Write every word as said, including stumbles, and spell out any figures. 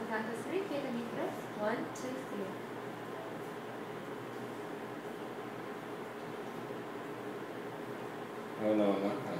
count to three, take a deep breath. One, two, three. No, no, no.